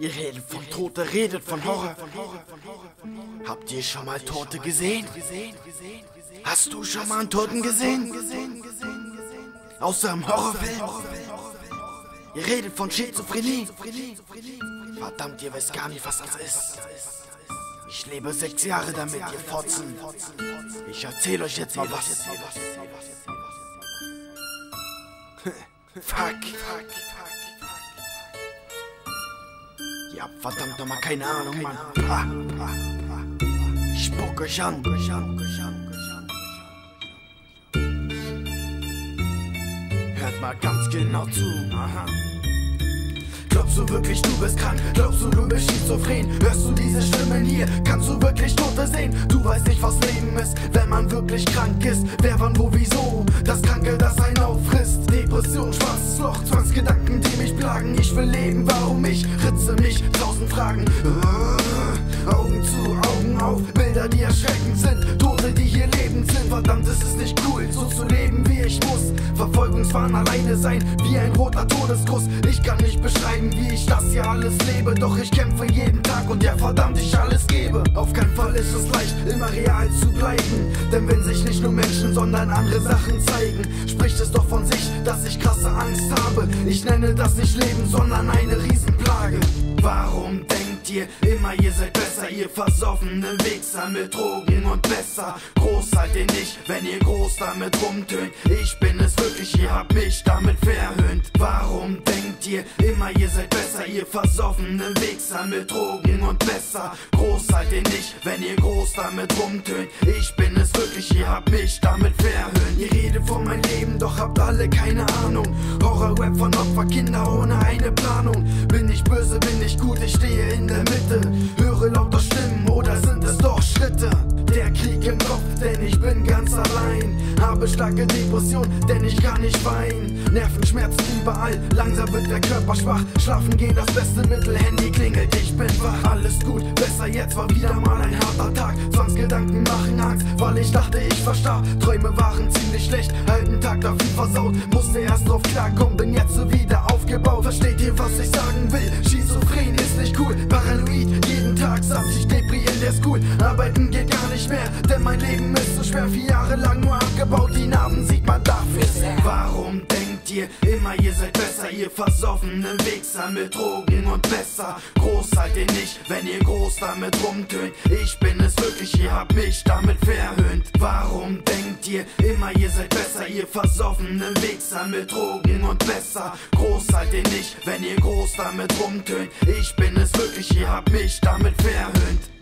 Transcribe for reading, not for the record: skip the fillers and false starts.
Ihr redet von Tote, redet von Horror. Habt ihr schon mal Tote gesehen? Hast du schon mal einen Toten gesehen? Außer im Horrorfilm? Ihr redet von Schizophrenie. Verdammt, ihr wisst gar nicht, was das ist. Ich lebe 6 Jahre damit, ihr Fotzen. Ich erzähl euch jetzt mal was. Fuck. Ihr habt verdammt nochmal keine Ahnung, Mann. Ich spuck euch an. Hört mal ganz genau zu. Glaubst du wirklich, du bist krank? Glaubst du bist schizophren? Hörst du diese Stimmen hier? Kannst du wirklich Tote sehen? Du weißt nicht, was Leben ist, wenn man wirklich krank ist. Wer, wann, wo, wieso? Das Kranke, das einen auffrisst. Depression, schwarzes Loch, Zwangsgedanken, die mich plagen. Ich will leben, warum ich? Ritze mich, 1000 Fragen. Augen zu, Augen auf, Bilder, die erschreckend sind. Tote, die hier lebend sind. Verdammt, es ist nicht cool, so zu leben, wie ich muss. Verfolgungswahn, alleine sein, wie ein roter Todeskuss. Ich kann nicht beschreiben, wie ich das hier alles lebe. Doch ich kämpfe jeden Tag und ja, verdammt, ich alles gebe. Auf keinen Fall ist es leicht, immer real zu bleiben. Denn wenn sich nicht nur Menschen, sondern andere Sachen zeigen, spricht es doch von sich, dass ich krasse Angst habe. Ich nenne das nicht Leben, sondern eine Riesenplage. Warum denkt ihr immer, ihr seid besser? Ihr versoffenen Wichser mit Drogen und Messer. Groß seid ihr nicht, wenn ihr groß damit rumtönt. Ich bin es wirklich, ihr habt mich damit verhöhnt. Warum denkt ihr immer, ihr seid besser? Ihr versoffenen Wichser mit Drogen und Messer. Groß seid ihr nicht, wenn ihr groß damit rumtönt. Ich bin es wirklich, ihr habt mich damit verhöhnt. Ihr redet von meinem Leben, doch habt alle keine Ahnung. Horror-Rap von Opferkinder ohne eine Planung. Bin ich böse, bin ich gut, ich stehe in der Mitte. Höre lauter Stimmen oder sind es doch Schritte? Der Krieg im Kopf, denn ich bin ganz allein. Habe starke Depression, denn ich kann nicht weinen. Nervenschmerzen überall, langsam wird der Körper schwach. Schlafen gehen das beste Mittel, Handy klingelt, ich bin wach. Alles gut, besser jetzt, war wieder mal ein harter Tag. Zwangsgedanken machen Angst, weil ich dachte, ich verstarb. Träume waren ziemlich schlecht, halben Tag dafür versaut. Musste erst drauf klarkommen, bin jetzt so wieder aufgebaut. Versteht ihr, was ich sagen will? Schizophren ist nicht cool, paranoid, jeden Tag saß ich Depri in der School. Arbeiten geht gar nicht mehr, denn mein Leben ist so schwer. 4 Jahre lang nur abgebaut, die Narben sieht man dafür sehr. Warum denkt ihr immer, ihr seid besser? Ihr versoffenen Wichser mit Drogen und Messer. Groß seid ihr nicht, wenn ihr groß damit rumtönt. Ich bin es wirklich, ihr habt mich damit verhöhnt. Warum denkt ihr immer, ihr seid besser? Ihr versoffenen Wichser mit Drogen und Messer. Groß seid ihr nicht, wenn ihr groß damit rumtönt. Ich bin es wirklich, ihr habt mich damit verhöhnt.